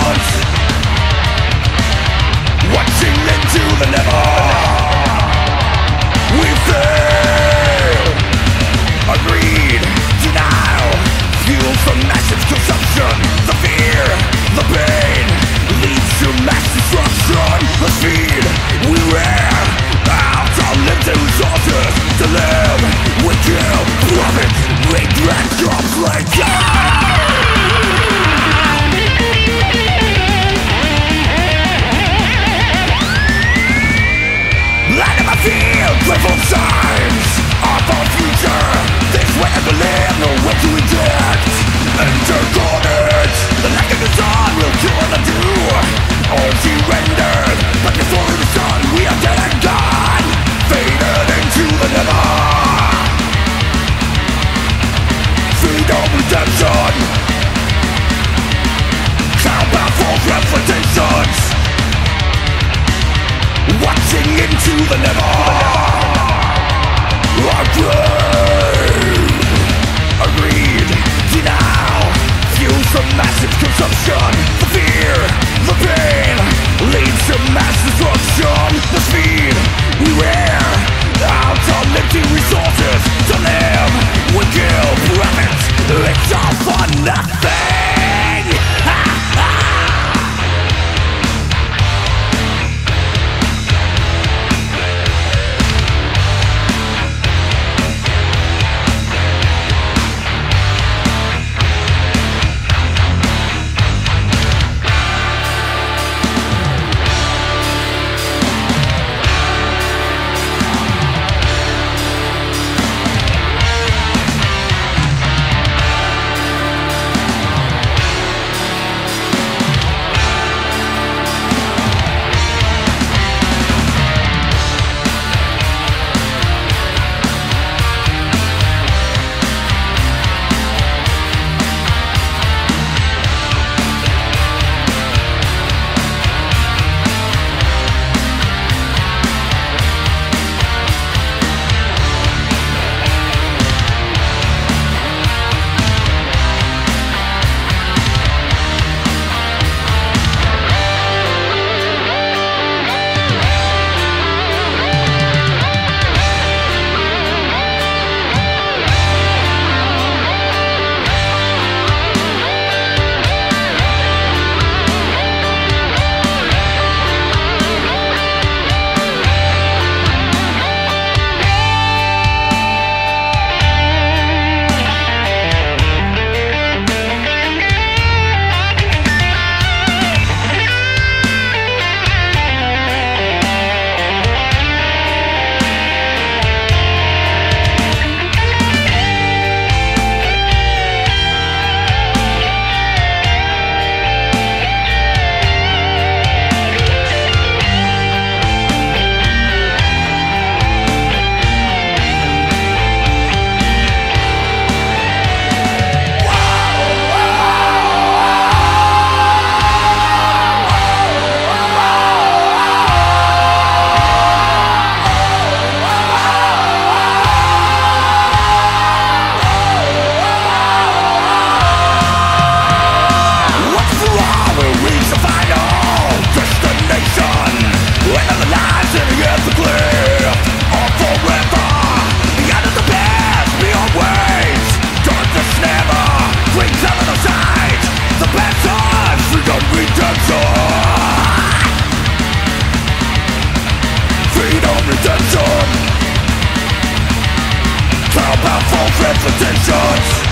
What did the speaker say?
temptations, watching into the never. We fail. Agreed. Denial fuels the massive consumption. The fear, the pain leads to mass destruction. The speed we wear out our limited resources. To live, we kill, profit, regret, jobs like Land of my field, grateful signs of our future. This way I believe, no way to reject. Enter carnage, the lack of the sun will kill and undo. All she rendered, but before the sun we are dead and gone. Faded into the never. Freedom, redemption, combat for representations. Watching into the never. Our grave. Agreed. Denial fuels the massive consumption. The fear, the pain leads to mass destruction. The speed we wear out our limited resources. To live, we kill, profit. It's all for nothing. Redemption, combat for representations.